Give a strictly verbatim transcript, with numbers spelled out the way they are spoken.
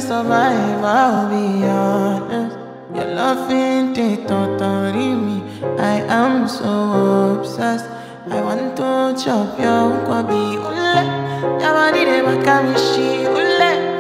survive, I'll be honest. Your love ain't it, totally me. I am so obsessed. I want to chop your kwabi ule. Your body de makamishi ule.